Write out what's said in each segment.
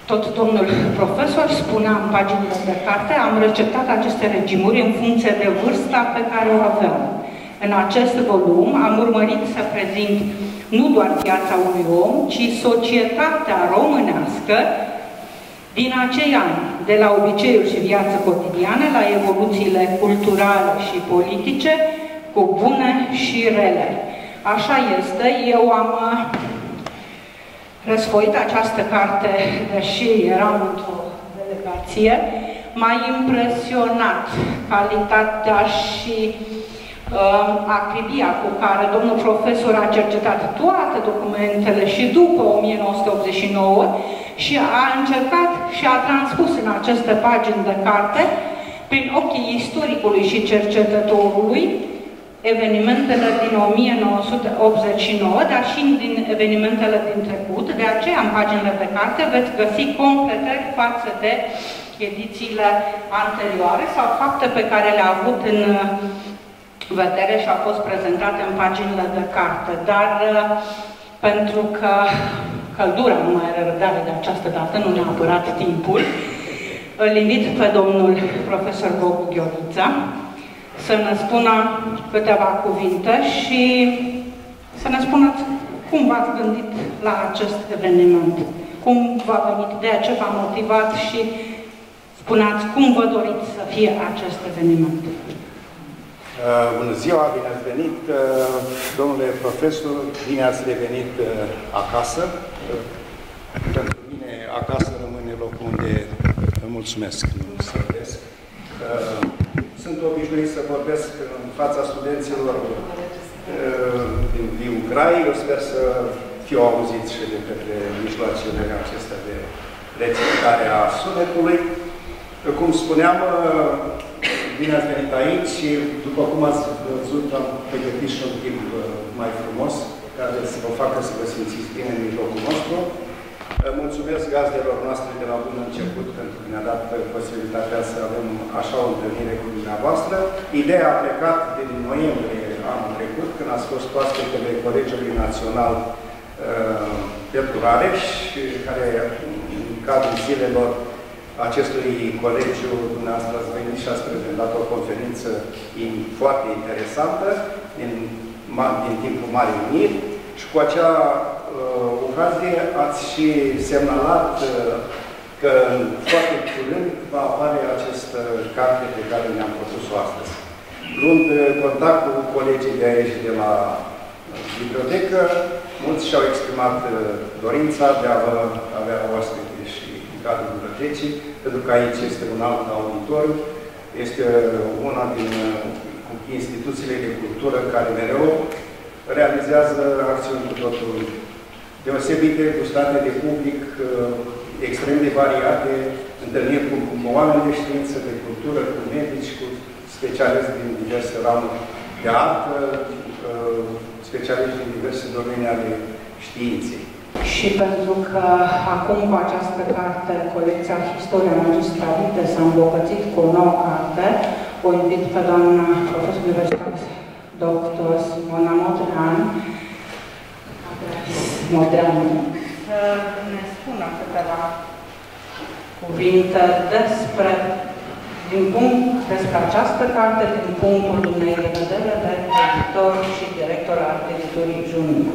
tot domnul profesor spunea în paginile de carte, am receptat aceste regimuri în funcție de vârsta pe care o aveam. În acest volum am urmărit să prezint nu doar viața unui om, ci societatea românească din acei ani, de la obiceiuri și viață cotidiană, la evoluțiile culturale și politice, cu bune și rele. Așa este, eu am răsfoit această carte, deși eram într-o delegație, m-a impresionat calitatea și acribia cu care domnul profesor a cercetat toate documentele și după 1989 și a încercat și a transpus în aceste pagini de carte, prin ochii istoricului și cercetătorului, evenimentele din 1989, dar și din evenimentele din trecut. De aceea, în paginile de carte, veți găsi completări față de edițiile anterioare sau fapte pe care le-a avut în vedere și au fost prezentate în paginile de carte. Dar pentru că căldura nu mai are răbdare de această dată, nu ne-a apărat timpul, îl invit pe domnul profesor Gogu Gheorița să ne spună câteva cuvinte și să ne spuneți cum v-ați gândit la acest eveniment, cum v-a venit ideea, ce v-a motivat și spuneați cum vă doriți să fie acest eveniment. Bună ziua, bine ați venit, domnule profesor, bine ați revenit acasă. Pentru mine acasă rămâne locul unde îmi mulțumesc, nu sărbesc. Sunt obișnuit să vorbesc în fața studenților din Viu Grai. Eu sper să fiu auzit și de către mijloacele acestea de receptare a sunetului. Cum spuneam, bine ați venit aici și, după cum ați văzut, am pregătit și un timp mai frumos, care să vă facă să vă simțiți bine în mijlocul nostru. Mulțumesc gazdelor noastre de la bun început pentru că ne-a dat posibilitatea să avem așa o întâlnire cu dumneavoastră. Ideea a plecat din noiembrie anul trecut, când ați fost oaspetele Colegiului Național pentru Rareș, care, în cadrul zilelor acestui colegiu, dumneavoastră ați venit și ați prezentat o conferință foarte interesantă din timpul Marii Uniri și cu acea ocazie ați și semnalat că foarte curând va apare această carte pe care ne-am propus-o astăzi. Luând contact cu colegii de aici de la bibliotecă, mulți și-au exprimat dorința de a avea oaspete și în cadrul bibliotecii, pentru că aici este un alt auditoriu, este una din instituțiile de cultură care mereu realizează acțiuni cu totul deosebite, gustate de public, extrem de variate, întâlniri cu oameni de știință, de cultură, cu medici, cu specialiști din diverse ramuri de artă, specialiști din diverse domenii ale științei. Și pentru că acum cu această carte, colecția Istoria Magistra Vite s-a îmbogățit cu o nouă carte, o invit pe doamna profesor universitar dr. Simona Modreanu să ne spună câteva cuvinte despre această carte din punctul dumnei de vedere de editor și director al editurii Junior.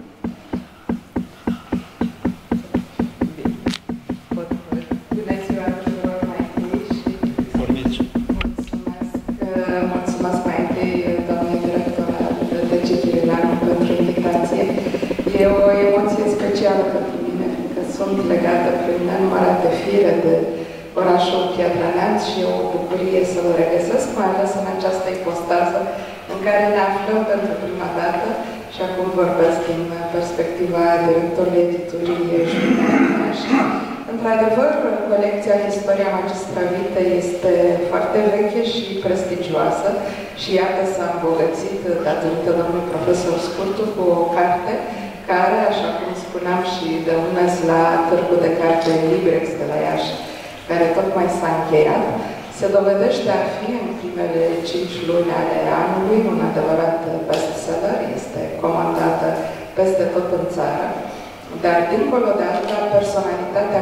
Bună ziua tuturor mai întâi și mulțumesc mai întâi doamnei director al Bibliotecii Chirileanu pentru invitație. E o emoție specială pentru mine, că sunt legată prin nenumărate fire de orașul Piatra Neamț și e o bucurie să vă regăsesc, mai ales în această ipostază în care ne aflăm pentru prima dată și acum vorbesc din perspectiva directorului editurii Junior. Într-adevăr, colecția Istoria Magistra Vite este foarte veche și prestigioasă și iată s-a îmbogățit datorită domnului profesor Scurtu cu o carte care, așa cum spuneam și de un mes la Târgul de Carte Librex de la Iași, care tocmai s-a încheiat, se dovedește a fi în primele 5 luni ale anului un adevărat bestseller, este comandată peste tot în țară, dar dincolo de asta, personalitatea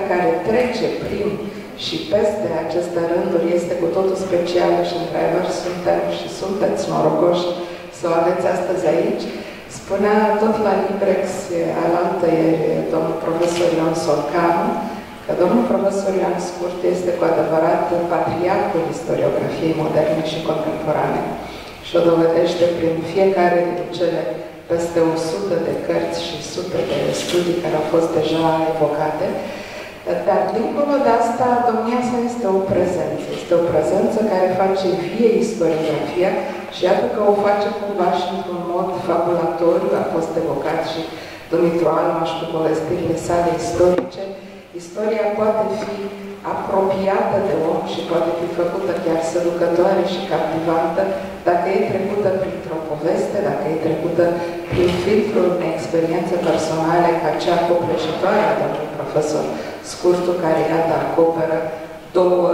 care trece prin și peste aceste rânduri este cu totul specială și, într-adevăr, suntem și sunteți norocoși să o aveți astăzi aici. Spunea tot la Librex alaltăieri domnul profesor Ion Solcanu că domnul profesor Ioan Scurt este cu adevărat patriarhul istoriografiei moderne și contemporane și o dovedește prin fiecare din cele peste 100 de cărți și sute de studii care au fost deja evocate. Dar, dincolo de asta, domnia sa este o prezență. Este o prezență care face vie istoriografia și iată că o face cumva și într-un mod fabulatoriu. A fost evocat și Dumitru Almaș cu povestirile sale istorice. Istoria poate fi apropiată de om și poate fi făcută chiar seducătoare și captivantă dacă e trecută printr-o poveste, dacă e trecută prin filtrul unei experiențe personale ca cea copleșitoare a domnului profesor Scurtu, care iată acoperă două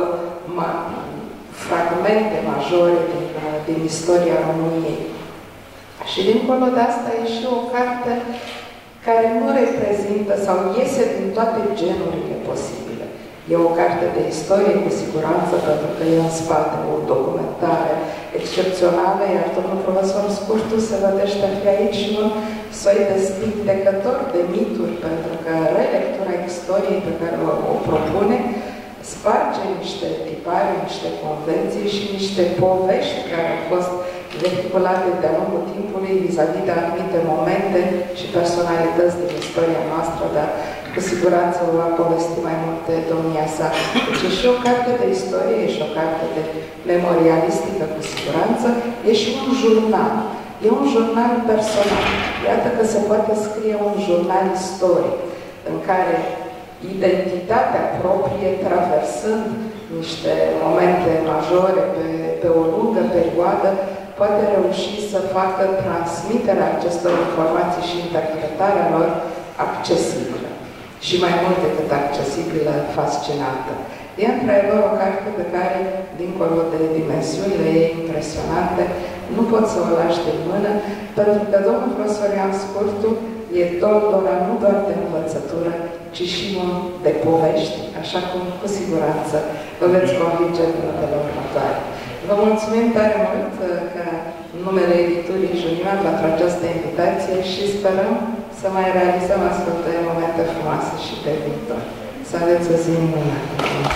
fragmente majore din istoria României. Și dincolo de asta e și o carte care nu reprezintă sau iese din toate genurile posibile. E o carte de istorie, cu siguranță, pentru că e în spate o documentare excepțională, iar domnul profesor Scurtu se vedește a fi aici și un soi de spintecător de mituri, pentru că relectura istoriei pe care o propune sparge niște tipare, niște convenții și niște povești care au fost vehiculate de-a lungul timpului vis-a-vis de anumite momente și personalități din istoria noastră, dar cu siguranță o va povesti mai multe domnia sa. Deci e și o carte de istorie, e și o carte de memorialistică, cu siguranță, e și un jurnal. E un jurnal personal. Iată că se poate scrie un jurnal istoric, în care identitatea proprie, traversând niște momente majore pe o lungă perioadă, poate reuși să facă transmiterea acestor informații și interpretarea lor accesibilă. Și mai mult decât accesibilă, fascinantă. E într-adevăr o carte pe care, dincolo de dimensiunile ei impresionante, nu poți să o lași din mână, pentru că domnul profesor Ioan Scurtu e doldora nu doar de învățătură, ci și un de povești, așa cum cu siguranță vă veți convinge în minutele următoare. Vă mulțumim tare mult că în numele editurii Junima pentru această invitație și sperăm să mai realizăm astfel de momente frumoase și pe viitor. Să aveți o zi minunată!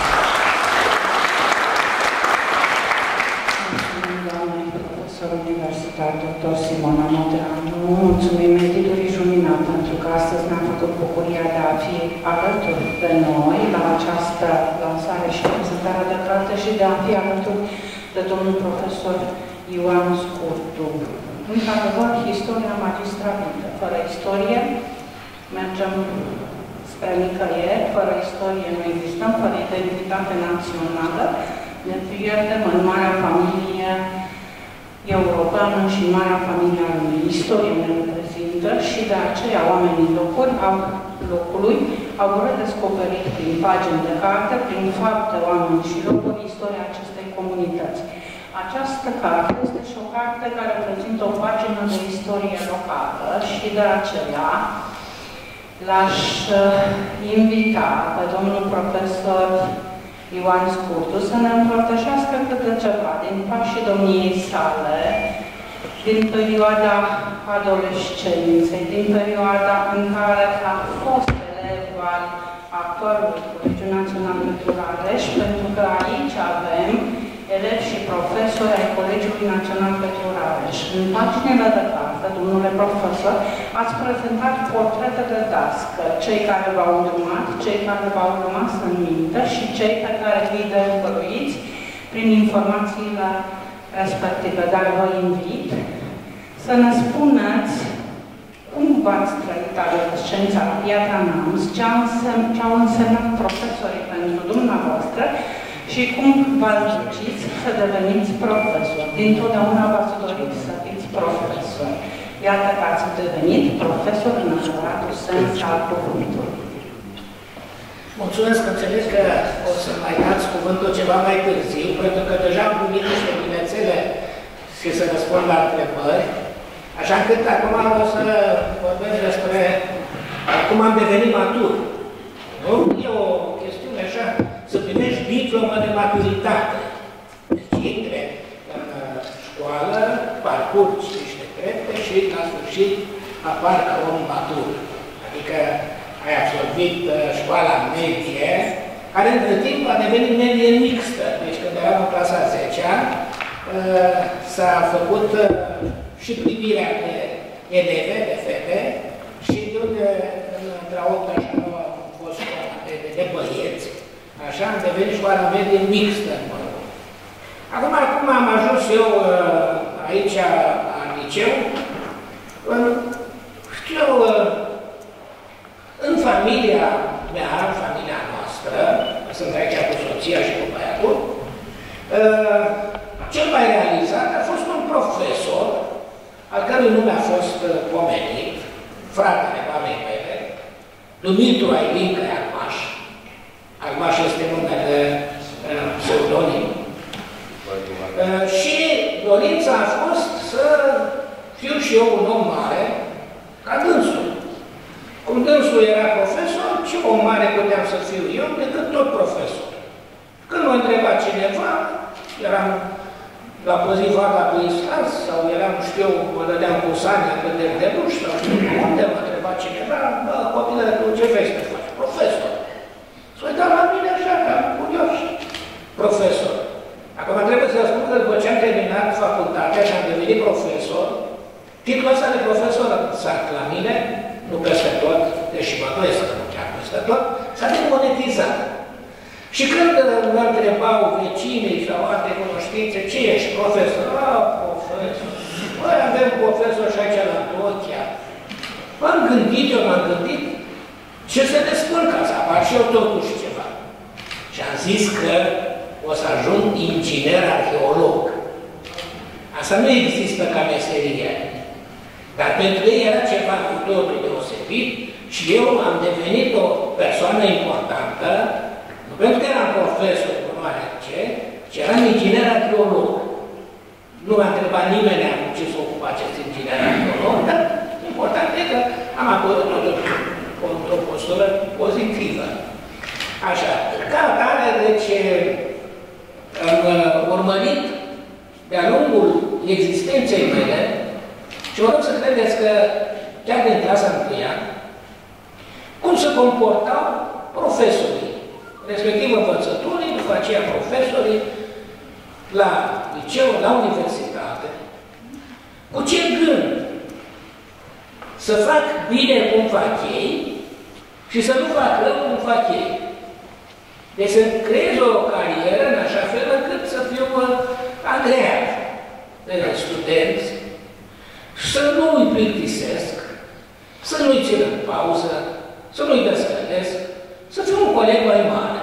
Mulțumim, doamnei profesor universitar, dr. Simona Modreanu. Mulțumim editurii Junima pentru că astăzi ne-a făcut bucuria de a fi alături de noi la această lansare și prezentare de carte și de a fi alături de domnul profesor Ioan Scurtu. Într-adevăr, istoria magistrală. Fără istorie mergem spre nicăieri, fără istorie nu existăm, fără identitate națională, ne pierdem în marea familie europeană și în marea familie a lumii. Istoria ne reprezintă și de aceea oamenii locului au redescoperit prin pagini de carte, prin fapte, oameni și locuri, istoria acestei comunități. Această carte este și o carte care reprezintă o pagină de istorie locală și de aceea l-aș invita pe domnul profesor Ioan Scurtu să ne împărtășească câte ceva din pașii domniei sale, din perioada adolescenței, din perioada în care a fost elev al actualului Colegiu Național Petru Rareș, pentru că aici avem elevi și profesori ai Colegiului Național Petru Rareș. În paginile de carte, domnule profesor, ați prezentat portrete de dască, cei care v-au urmat, cei care v-au rămas în minte și cei pe care îi dezvăluiți prin informațiile respective. Dar vă invit să ne spuneți cum v-ați trăit adolescența la Piatra Neamț, ce au însemnat profesorii pentru dumneavoastră și cum v-ați reușit să deveniți profesor. Dintotdeauna v-ați dorit să fiți profesor. Iată că ați devenit profesor în adevăratul sens al cuvântului. Mulțumesc, înțeleg că o să mai dați cuvântul ceva mai târziu, pentru că deja am primit niște binețele și să răspund la întrebări. Așa încât acum o să vorbesc despre cum am devenit matur. Nu? E o chestiune așa, să primești diplomă de maturitate. Deci intre în școală, parcurgi niște trepte și la sfârșit apar ca om matur. Adică ai absolvit școala medie, care între timp a devenit medie mixtă. Deci când eram în clasa 10-a, s-a făcut și privirea de eleve, de fete, și de unde între 8 așa nu a fost școala de băieți. Așa am devenit școala medie mixtă. Acum am ajuns eu aici la liceu, știu, în familia mea, în familia noastră, sunt aici cu soția și cu băiatul, cel mai realizat a fost un profesor, al cărui nume a fost pomenit, fratele mamei mele, Dumitru Ailincă Almaș. Almaș este numele pseudonim. Și dorința a fost să fiu și eu un om mare, ca dânsul. Cum dânsul era profesor, ce om mare puteam să fiu eu decât tot profesor. Când mă întreba cineva, eram la păzi vaga pe Islas, sau eram, știu, mă dădeam cu Sania pe Derdeluș, sau știu unde mă întreba cineva, bă, copilă, tu ce vrei să te faci? Profesor. S-o uitam la mine așa, ca curios. Profesor. Acum trebuie să spun că după ce am terminat facultatea și am devenit profesor, titlul ăsta de profesor s-a la mine, nu peste tot, deși mă doiesc că nu chiar peste tot, s-a demonetizat. Și când mă întrebau vecinii sau alte cunoștințe, ce ești, profesor? Profesor. Băi, avem profesor și aici la Tochia. M-am gândit, ce să ne spun ca să apar și eu totuși ceva. Și am zis că o să ajung inginer arheolog. Asta nu există ca meserie. Dar pentru ei era ceva cu totul deosebit și eu am devenit o persoană importantă, nu pentru că eram profesor, nu are ce, ci eram inginer arheolog. Nu m-a întrebat nimeni cu ce s-a ocupat acest inginer arheolog, dar important e că am apărut o postură pozitivă. Așa, ca atare, deci, am urmărit de-a lungul existenței mele și vă rog să credeți că chiar din clasa 1-a, cum se comportau profesorii, respectiv învățătorii, după aceea profesorii, la liceu, la universitate, cu ce gând să fac bine cum fac ei și să nu fac rău cum fac ei. Deci să creez o carieră în așa fel încât să fiu agreat de studenți, să nu îi plictisesc, să nu-i țin în pauză, să nu-i descălesc, să fiu un coleg mai mare.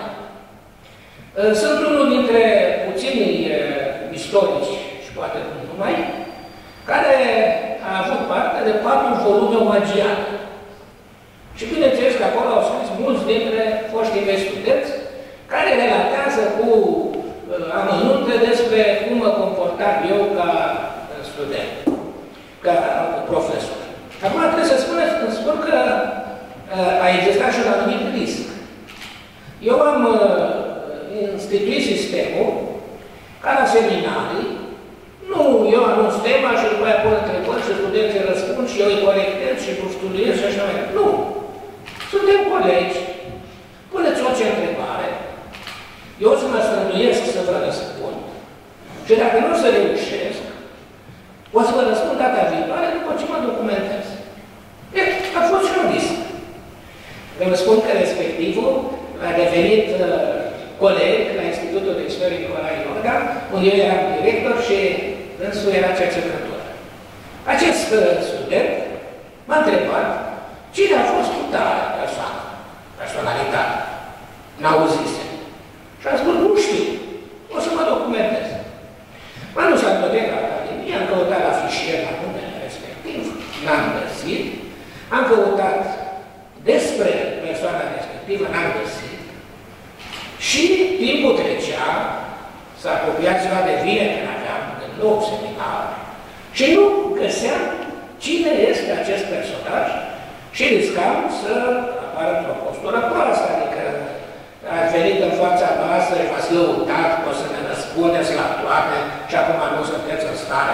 Sunt unul dintre puținii istorici, și poate nu numai, care a avut parte de 4 volume omagiane. Și bineînțeles că acolo au scris mulți dintre foștii mei studenți care relatează cu amănunte despre cum mă comportam eu ca student, ca profesor. Acum trebuie să spun că a existat și un anumit risc. Eu am instituit sistemul ca la seminarii, nu, eu anunț tema și după aia pun întrebări și studenții răspund și eu îi corectez și studiez și așa mai departe. Nu! Suntem colegi, puneți orice întrebare, eu o să mă străduiesc să vă răspund și dacă nu o să reușesc, o să vă răspund data viitoare după ce mă documentez. A fost și un risc. Vă spun că respectivul a devenit coleg la Institutul de Istorie Nicolae Iorga, unde eu eram director și însul era cercetător. Acest student m-a întrebat cine a fost cu tare personalitate. N-auzise. Și am spus, nu știu, o să mă documentez. M-am dus la biblioteca Academiei, am căutat la fișier la numele respectiv, n-am găsit, am căutat despre persoana respectivă, n-am găsit. Și timpul trecea, s-a apropiat ziua de vineri, când aveam în nou seminar, și nu găseam cine este acest personaj și riscam să apară într-o postură proastă, adică a dumneavoastră v-ați lăudat, o să ne răspundeți la toate și acum nu sunteți în stare.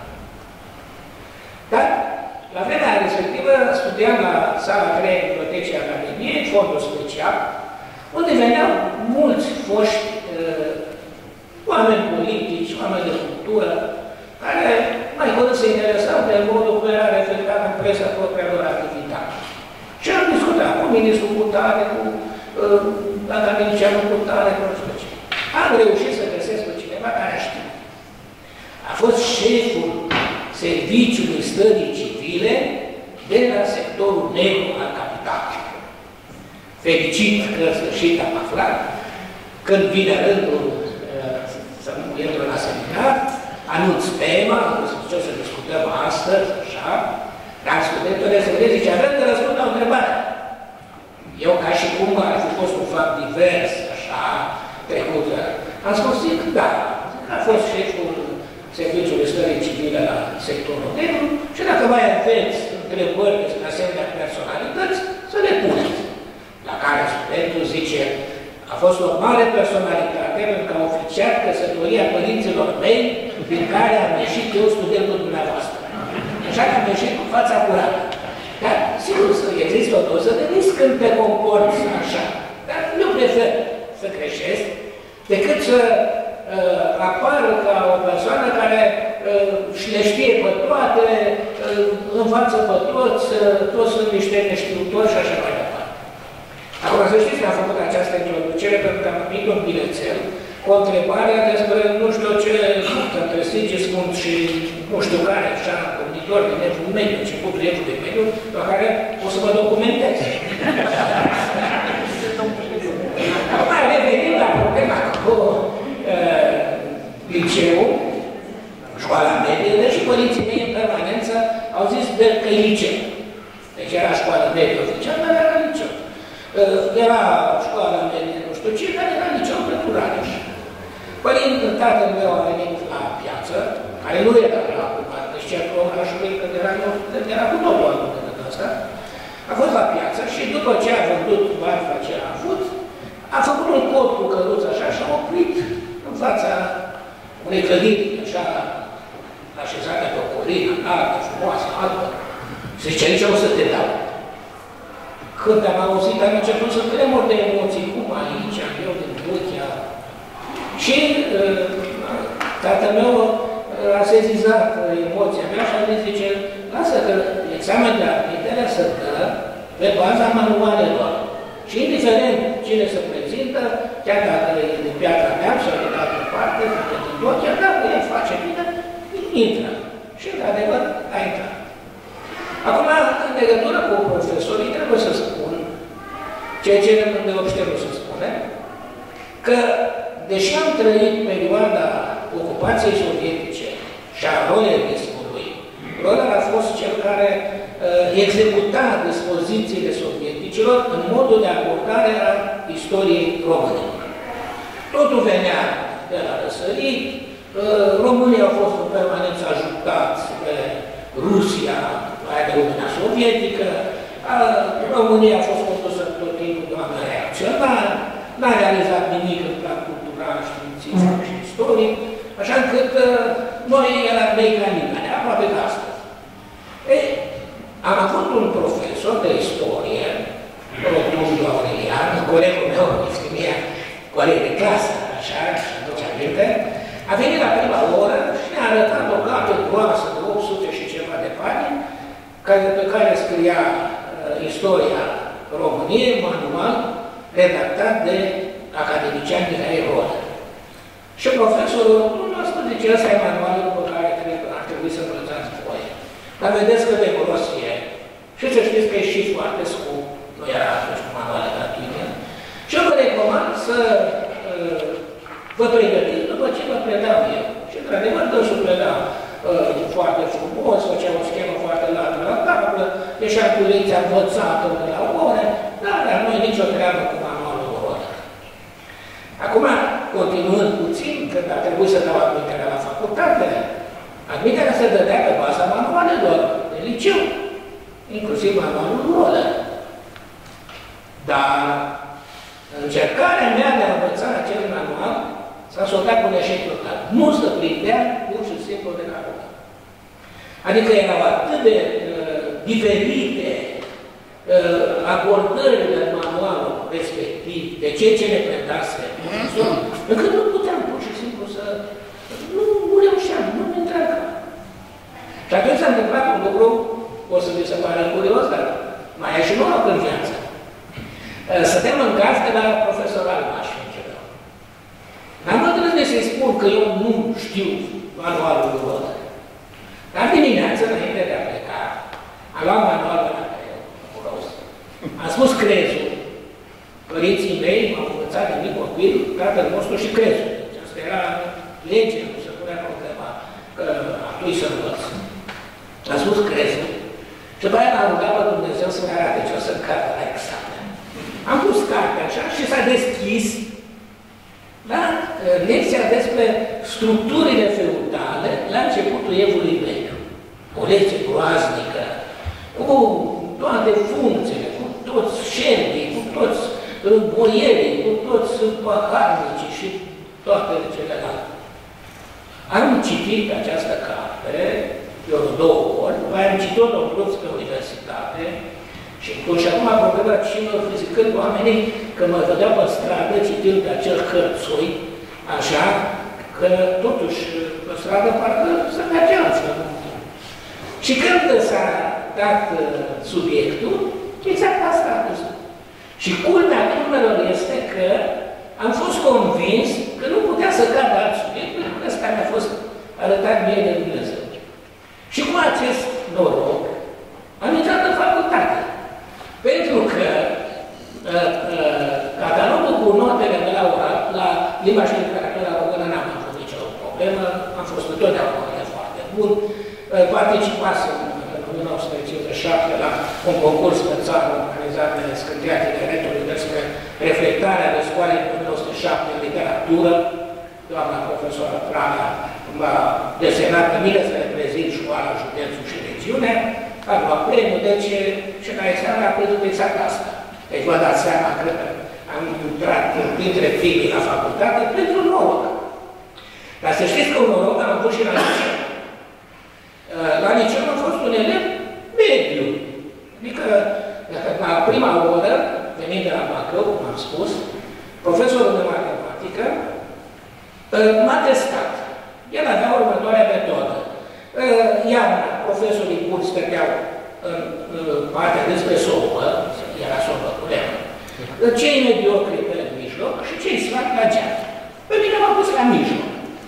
Dar, la vremea respectivă, studiam la sala 3 a Bibliotecii Academiei, fondul special, unde veneau mulți foști oameni politici, oameni de cultură, care mai curând se interesau de modul cum era reflectat în presă propria lor activitate. Și am discutat cu ministrul Cutare, cu academicianul Cutare, cu nu știu ce. Am reușit să găsesc pe cineva care știe. A fost șeful Serviciului Stării Civile de la sectorul negru al capitalei. Fericit că în sfârșit am aflat, când vine rândul să nu intru la seminar, anunț tema, ce o să discutăm astăzi, așa, dar studentul de serviciu zice, avem de răspund la o întrebare. Eu, ca și cum ar fi fost un fapt divers, așa, trecut, am spus, zic, da, a fost șeful Serviciului Stării Civile la sectorul negru și dacă mai aveți întrebări despre asemenea personalități, să le puneți. La care studentul zice, a fost o mare personalitate pentru că a oficiat căsătoria părinților mei, din care am ieșit eu studentul dumneavoastră. Așa că am ieșit cu fața curată. Dar, sigur, există o doză de risc când te comporți așa. Dar eu prefer să greșesc decât să apară ca o persoană care și le știe pe toate, învață pe toți sunt niște neștiutori și așa mai departe. Acum, să știți că am făcut această introducere pentru că am primit un bilețel cu o întrebare despre nu știu ce luptă între Sigismund și nu știu care, așa, cognitor din evul mediu, începutul evului mediu, la care o să vă documentez. Acum, revenind la problema cu liceul, școala medie, deși părinții mei în permanență au zis că e liceu. Deci era școala medie oficială, dar era liceu. Era școala medie, nu știu ce, dar era liceu pentru Rareș. Părintele, tatăl meu a venit la piață, care nu era la parcă și cercul orașului, că era cu totul altul decât ăsta. A fost la piață și după ce a vândut marfa ce a avut, a făcut un cod cu căruță așa și a oprit în fața unei clădiri, așa, așezate pe o colină, altă, frumoasă, altă. Și zice, aici o să te dau. Când am auzit, am început să tremur de emoții, cum aici, eu din Turcia. Și tatăl meu a sezizat emoția mea și a zis, zice, lasă că examen de admitere să dă pe baza manualelor. Și indiferent cine se prezintă, chiar dacă e din Piatra Neamț sau de altă parte, dacă din Turcia, dacă el face bine, intră. Și, într-adevăr, a intrat. Acum, în legătură cu profesorii, trebuie să spun, ceea ce de obște nu se spune, că, deși am trăit perioada ocupației sovietice și a rolerismului, Roller a fost cel care executa dispozițiile sovieticilor în modul de abordare a istoriei românilor. Totul venea de la răsărit, românii au fost în permanență ajutați de Rusia, aia de Uniunea Sovietică, România a fost condusă tot timpul de oameni reacționari, n-a realizat nimic în plan cultural, științific și istoric, așa încât noi eram mei ca nimeni, aproape ca astăzi. Am avut un profesor de istorie, Rotundu Aurelian, colegul meu, Istimia, coleg de clasă, așa, și aduce aminte, a venit la prima oră și ne-a arătat o carte groasă de 800 și ceva de pagini, pe care scria istoria României, manual redactat de academician Mihai Rodă. Și profesorul nostru zice, ăsta e manualul pe care cred că ar trebui să învățați voi. Dar vedeți cât de gros e. Și să știți că e și foarte scump. Nu era atunci cu manuale gratuite. Și eu vă recomand să vă pregătiți după ce vă predau eu. Și într-adevăr, dânsul preda foarte frumos, făcea o schemă foarte largă la tablă, ieșea cu lecția învățată de la ore, dar la noi nicio treabă cu manualul Rodă. Acum, continuând puțin, când a trebuit să dau admiterea la facultate, admiterea se dădea pe baza manualelor de liceu, inclusiv manualul Rodă. Dar încercarea mea de a învăța acel manual s-a soldat cu un eșec total. Nu se prindea pur și simplu de la rugă. Adică erau atât de diferite abordările în manualul respectiv, de ceea ce ne predase, încât nu puteam pur și simplu să... Nu reușeam, nu mi intra în cap. Și atunci s-a întâmplat un lucru, o să vi se pare curios, dar mai e și noroc în viață. Stăteam în gazdă la profesor Almaș, începea. N-am îndrăznit să-i spun că eu nu știu manualul de rodă. Dar dimineață, înainte de a pleca, am luat manualul la care eu rost. Am spus crezul. Părinții mei m-au învățat de mic copil, tatăl nostru și crezul. Deci asta era lege, nu se punea problema că atunci să învăț. Am spus crezul. Și după aia l-am rugat pe Dumnezeu să-mi arate ce o să cadă la examen. Am pus cartea așa și s-a deschis la lecția despre structurile feudale la începutul evului vechi. O lecție groaznică, cu toate funcțiile, cu toți șerbii, cu toți boierii, cu toți paharnicii și toate celelalte. Am citit această carte, eu 2 ori, mai am citit-o în plus pe universitate și acum problema cine o fi zicând oamenii că mă vedeau pe stradă citind pe acel hărțui, așa, că totuși pe stradă parcă să mergea altfel. Și când s-a dat subiectul, exact asta a pus. Și culmea culmelor este că am fost convins că nu putea să cadă alt subiect, pentru că ăsta mi-a fost arătat mie de Dumnezeu. Și cu acest noroc am intrat în facultate. Pentru că catalogul cu notele de la oral, la limba și literatura română n-am avut nicio problemă, am fost întotdeauna foarte bun. Participasem în 1957 la un concurs pe țară organizat de Scânteia Tineretului despre reflectarea de școală în 1907 în literatură. Doamna profesoară Prana m-a desenat pe mine să reprezint școala, județul și regiunea, am luat premiul, deci și la examen a prezut exact asta. Deci vă dați seama că am intrat printre primii la facultate pentru noroc. Dar să știți că un noroc am avut și la liceu. La liceu am fost un elev mediu. Adică, la prima oră, venind de la Bacău, cum am spus, profesorul de matematică m-a testat. El avea următoarea metodă. Iarna, profesorii buni stăteau în partea despre sobă, era sobă cu lemn, cei mediocri pe mijloc și cei slabi la geam. Pe mine m-a pus la mijloc.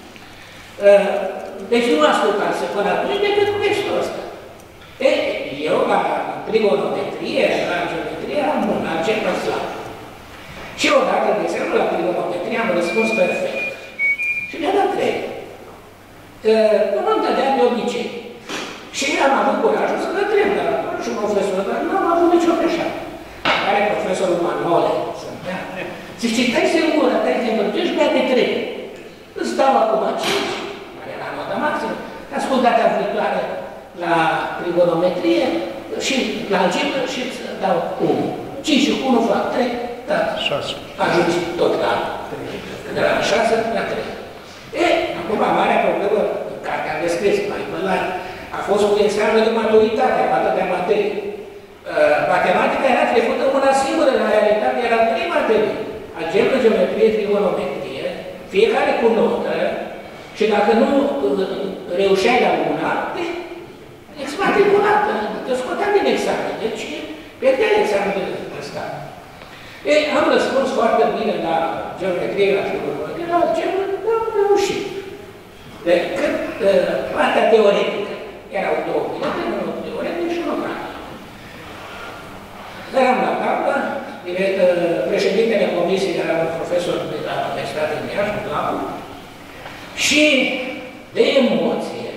Deci nu ascultase până atunci decât cu textul ăsta. Eu la trigonometrie, la geometrie, am un algebră slab. Și odată, de exemplu, la trigonometrie am răspuns perfect. Și mi-a dat 3. Nu m-am dădea de obicei. Și am avut curajul să întreb la și profesor, dar nu am avut nicio greșeală. Care profesorul Manole zice, tai singur, tai singur, tu ești bea de 3. Îți dau acum 5, care era nota maximă. Ascult data viitoare la trigonometrie și la algebră și îți dau 1. 5 și 1 fac 3, da, 6. Ajungi tot la 3. De la 6 la 3. Acum, marea problemă, care am descris mai până a fost cu examen de maturitate, în atâtea materii. Matematica era trecută una singură, în realitate era 3 materii. Algebră, geometrie, trigonometrie, fiecare cu notă, și dacă nu reușeai la una, exmatriculată, te scoteam din examen. Deci, pierdeai examenul ăsta. Am răspuns foarte bine la geometrie, la trigonometrie, la algebră, am reușit. Cât partea teoretică. Erau 2 minute, unul teoretic și unul practic. Eram la tablă, președintele comisiei era un profesor de la Universitatea din Iași, Blacu, și de emoție,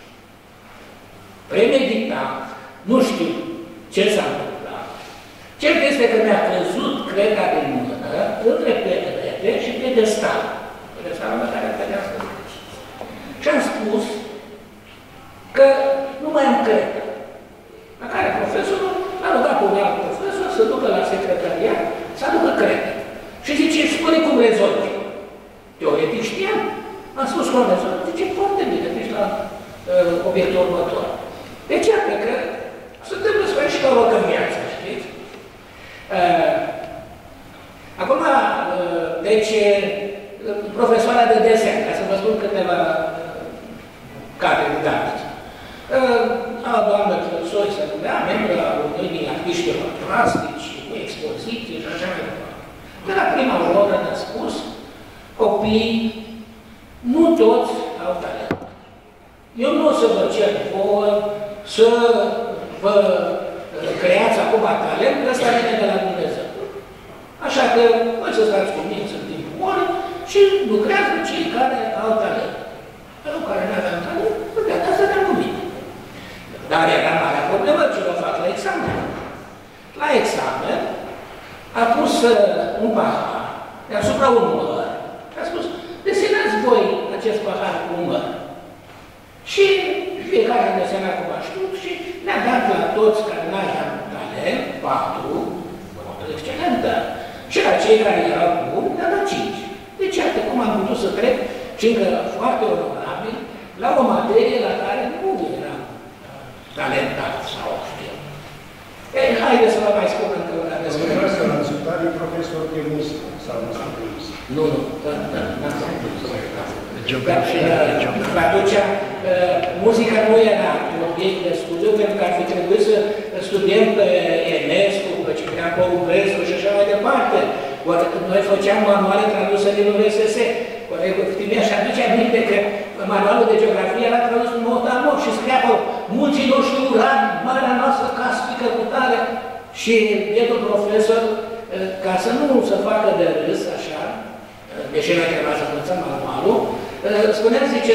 premeditat, nu știu ce s-a întâmplat. Cel este că mi-a căzut creta din mână între perete și pedestal. Pedestalul pe care vedeam să zici. Și am spus că nu mai am cretă. La care profesorul a rugat pe un alt profesor să ducă la secretariat să aducă cretă. Și zonă, zice foarte bine, deci la obiectul următor. Deci, iată că suntem în sfârșit o loc în viață, știți? Acum, deci, profesoara de desen, ca să vă spun câteva cadre didactice. O doamnă Trăsoi se numea, membru a Uniunii Artiștilor Plastici, cu expoziții și așa mai departe. De la prima oră ne-a spus, copiii, nu toți au talent. Eu nu o să vă cer vouă să vă creați acum talent, că ăsta vine de la Dumnezeu. Așa că voi să stați cu minți în timpul oră și lucrează cei care au talent. Pentru care nu aveam talent, puteți să stăm cu mine. Dar era marea problemă ce vă fac la examen. La examen a pus un pahar deasupra un măr și a spus, desenați voi acest pahar cu un măr. Și fiecare a desenat cum a știut și ne-a dat la toți care n-aveam talent, 4, notă excelentă. Și la cei care erau buni, ne-a dat 5. Deci, iată cum am putut să trec, și încă foarte onorabil, la o materie la care nu eram talentat sau știu. Ei, haideți să vă mai spun încă una despre... Dumneavoastră, la înțutare, e profesor de muzică sau muzică de muzică? Nu, n-am atunci, muzica nu era un obiect de studiu, pentru că ar fi trebuit să studiem pe Enescu, pe Ciprian Păumbrescu și așa mai departe. Noi făceam manuale traduse din URSS. Colegul Timea și aduce aminte că manualul de geografie era tradus în mot și scria pe munții noștri urani, marea noastră caspică cu tare. Și bietul profesor, ca să nu se facă de râs, așa, deși noi trebuia să învățăm manualul, spunea, zice,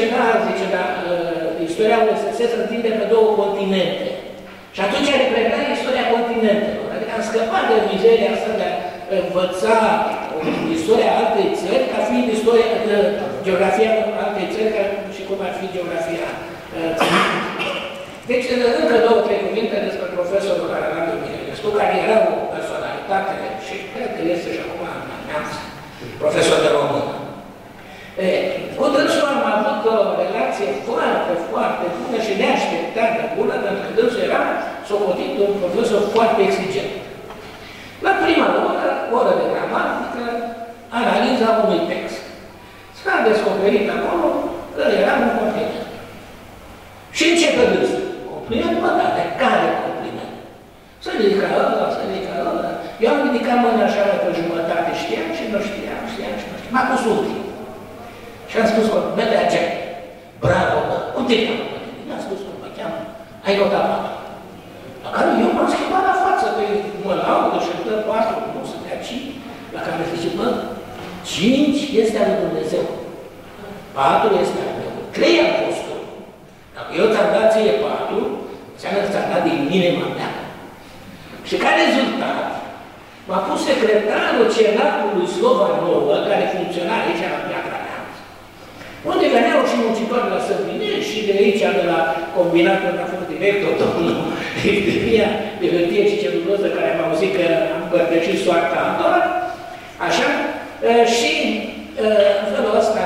istoria URSS se întinde pe 2 continente. Și atunci repreda istoria continentelor. Adică am scăpat de mizeria asta de a învăța istoria altei țări ca fiind geografia altei țări și cum ar fi geografia țării. Deci, încă 2-3 cuvinte despre profesorul Radu Mirescu, care era o personalitate și cred că este și acum în neamț, profesor de română. Cu dânsul am avut o relație foarte, foarte bună și neașteptat de bună, pentru că dânsul era socotit un profesor foarte exigent. La prima oră de gramatică, analiza unui text. S-a descoperit acolo că era un compliment. Și începe dânsul. Compliment, bă, dar de care compliment? Să ridica ăla, să ridica ăla. Eu am ridicat mâna așa pe jumătate, știam și nu știam. M-a pus ultim. Și am spus că mergea aceea. Bravo, bă, cum te cheamă? Mi-a spus cum mă cheamă. Ai notat 4. La care eu m-am schimbat la față, că mă laudă și îmi dă 4, nu să dea 5. La care mi-a zice, bă, 5 este al lui Dumnezeu. 4 este al meu. 3 am fost tu. Dacă eu ți-am dat ție 4, înseamnă că ți-am dat din inima mea. Și ca rezultat, m-a pus secretarul Cenacului Slova Nouă, care funcționa aici la Piatra Neamț, unde veneau și muncitori la Săbinești și de aici, de la combinatul de a fost director, domnul Epidemia de hârtie și celuloză, care am auzit că am împărtășit soarta Andorra, așa, și în felul ăsta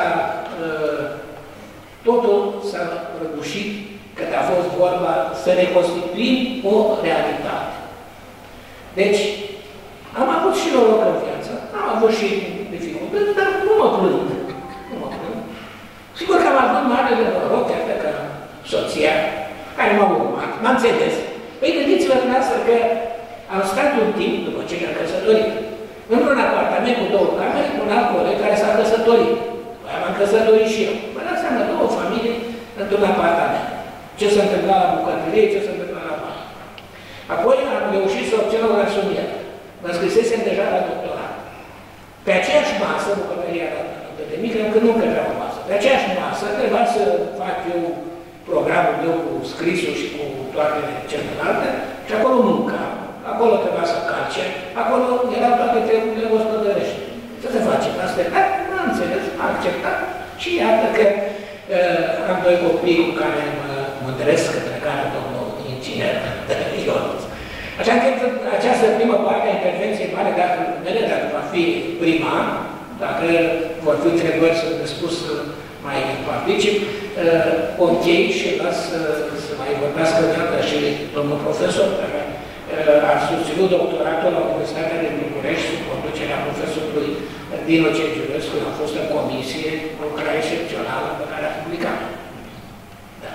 totul s-a răgușit că a fost vorba să reconstituim o realitate. Deci, am avut și noroc în viață, am avut și dificultăți, dar nu mă plâng. Sigur că am avut mare de noroc, iată că soția, care m-a urmat, m-a înțeles. Păi gândiți-vă dumneavoastră că am stat un timp, după ce ne-am căsătorit, într-un apartament cu 2 camere, cu un alt coleg care s-a căsătorit. Păi m-am căsătorit și eu. Vă dați seama, 2 familii într-un apartament. Ce se întâmpla la bucătărie, ce se întâmpla la bani. Apoi am reușit să obțin o garsonieră. Mă scrisesem deja la doctorat. Pe aceeași masă, bucătăria era atât de mică, încât nu cădea o masă. Pe aceeași masă trebuia să fac eu programul meu cu scrisul și cu toate celelalte și acolo mâncam, acolo trebuia să calce, acolo erau toate treburile gospodărești. Ce se face? Asta n-am înțeles, am acceptat și iată că am 2 copii cu care mă mândresc către care domnul inginer Ionuț. Așa că această primă parte a intervenției mare, dacă va fi prima, dacă vor fi întrebări, sunt spus mai particip. Închei și las să mai vorbească dată și domnul profesor, care a susținut doctoratul la Universitatea din București sub conducerea profesorului Dino Cergiurescu. A fost în comisie, lucrarea excepțională pe care a publicat. Da.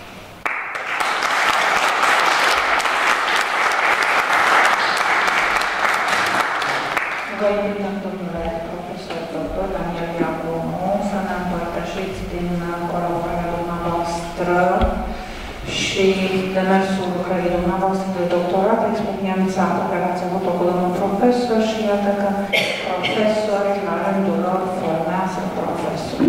Vă invităm, domnule profesor doctor Daniel Iaconu, să ne împărtășiți din colaborarea dumneavoastră și demersul lucrării dumneavoastră de doctorat, experiența pe care ați avut-o cu domnul profesor și iată că profesorii la rândul lor formează profesori.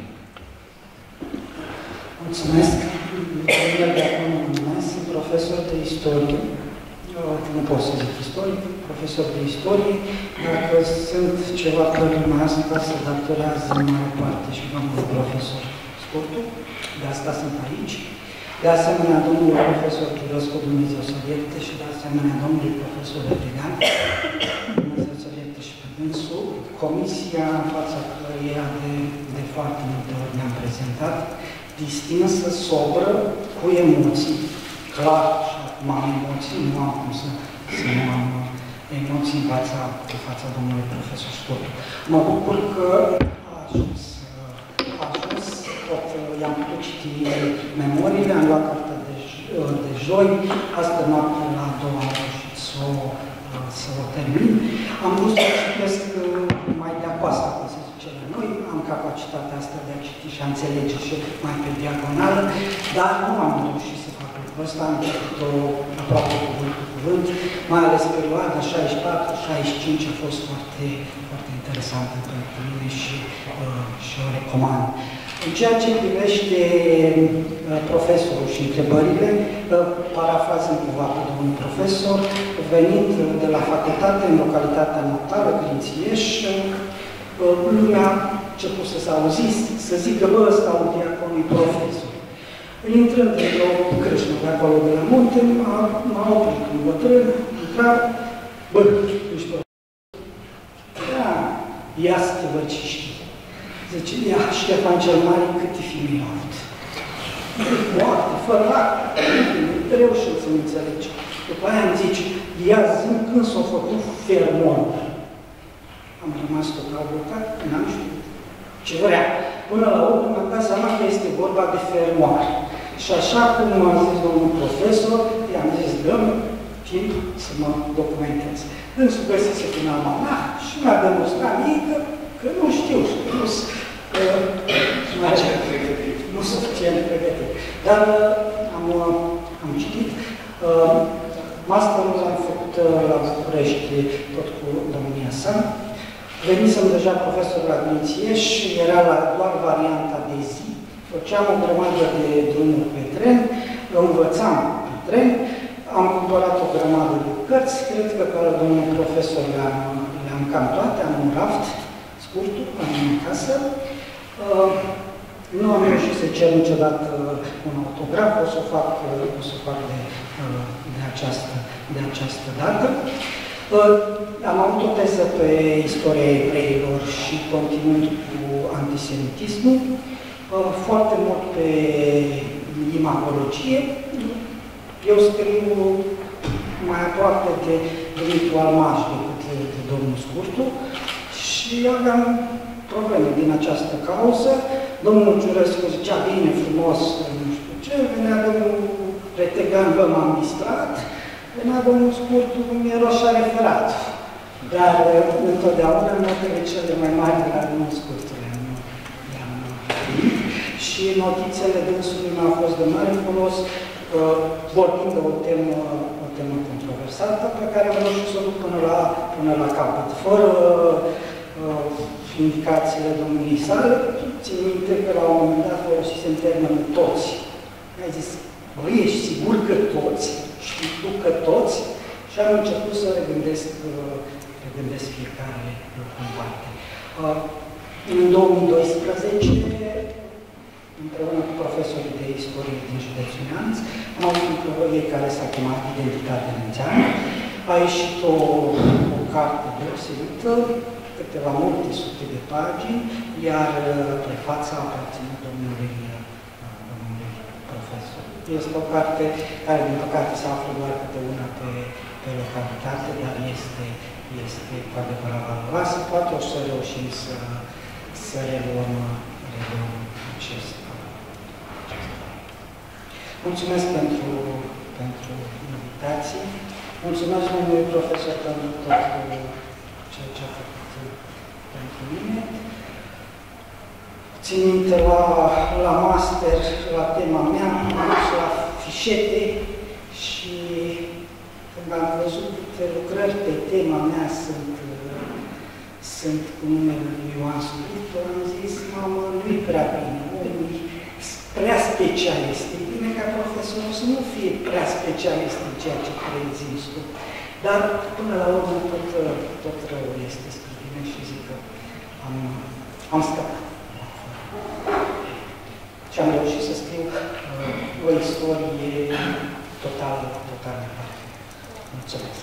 Mulțumesc! Daniel Iaconu numesc, sunt profesor de istorie. Nu pot să zic istorie, profesor de istorie. Dacă sunt ceva probleme asta, se datorează în mare parte și domnul profesor Scurtu. De asta sunt aici. De asemenea, domnul profesor Chirescu, Dumnezeu să ierte, și de asemenea domnul profesor Adrian, Dumnezeu să ierte și pe dânsul. Comisia în fața căreia de foarte multe ori ne-am prezentat, distinsă, sobră, cu emoții, clar, și acum am emoții, nu am cum să nu am emoții în fața domnului profesor Scurtu. Mă bucur că a ajuns, tot i-am putut citi memoriile, am luat cartea de joi, astă noapte la 2 am reușit să o termin. Am vrut să citesc mai de apasă, cum se zice la noi, am capacitatea asta de a citi și a înțelege și mai pe diagonală, dar nu am reușit să fac lucrul ăsta, am citit-o aproape cuvânt cu cuvânt, mai ales perioada 64-65 a fost foarte, foarte interesantă pentru mine și o recomand. În ceea ce privește profesorul și întrebările, parafrazând cumva pe domnul profesor, venind de la facultate în localitatea natală, Clințieș, lumea a început să se auziți, să zică, bă, ăsta un diaconul profesor. Intrând într-o crâșnă de acolo de la munte, m-a oprit un bătrân, intra, bă, ești profesor. Da, ia să te văd ce știi. Zice, ia, Ștefan cel Mare, câte filme au avut? Moarte, fără acte, reușit să-mi înțelegi. După aia îmi zice, ia zi-mi când s-a făcut Fermont. Am rămas total blocat, n-am știut ce vrea. Până la urmă m-am dat seama că este vorba de fermoare. Și așa cum m-a zis domnul profesor, i-am zis, dă-mi timp să mă documentez. Însul găsise prin almanach și mi-a demonstrat mie că nu știu, nu suficient pregătit. Dar am citit. Masterul l-am făcut la București, tot cu domnia sa. Venisem deja profesor la Clințieș și era doar varianta de zi. Făceam o grămadă de drumuri pe tren, învățam pe tren, am cumpărat o grămadă de cărți, cred că pe domnul profesor le-am cam toate, am un raft, Scurtul, am în casă. Nu am reușit să cer niciodată un autograf, o să o fac de această dată. Am avut o teză pe istoria evreilor și continuând cu antisemitismul, foarte mult pe imagologie. Eu scriu mai aproape de ritual maj decât de domnul Scurtu și aveam probleme din această cauză. Domnul Ciurescu zicea bine, frumos, nu știu ce, venea domnul Retegan, bă, m-am distrat, venea domnul Scurtu, mi-e roșa referat. Dar întotdeauna notele cele mai mari de la domnul Scurtu le-am primit și notițele dânsului mi-au fost de mare folos, vorbind de o temă controversată pe care am reușit să o duc până la capăt, fără indicațiile domniei sale. Țin minte că la un moment dat folosisem termenul toți. Mi-a zis, băi, ești sigur că toți? Știi tu că toți? Și am început să regândesc fiecare în parte. În 2012, împreună cu profesorii de istorie din județul Neamț, am avut un proiect care s-a chemat Identitate Neamțeană. A ieșit o carte deosebită, câte la multe sute de pagini, iar prefața aparține domnului profesor. Este o carte care, din păcate, se află doar câte una pe localitate, dar este cu adevărat valoroasă. Poate o să reușim să reluăm acest. Mulțumesc pentru invitații. Mulțumesc domnului profesor pentru tot ceea ce a făcut pentru mine. Țin minte la master, la tema mea, am dus la fișete și când am văzut lucrări pe tema mea sunt cu numele lui Ioan Scriptor, am zis, mamă, nu-i prea bine, nu-i prea specialist. E bine ca profesorul să nu fie prea specialist în ceea ce prezinți tu. Dar, până la urmă, tot răul este spre bine și zic că am scăpat. Și am reușit să scriu o istorie total. Mulțumesc.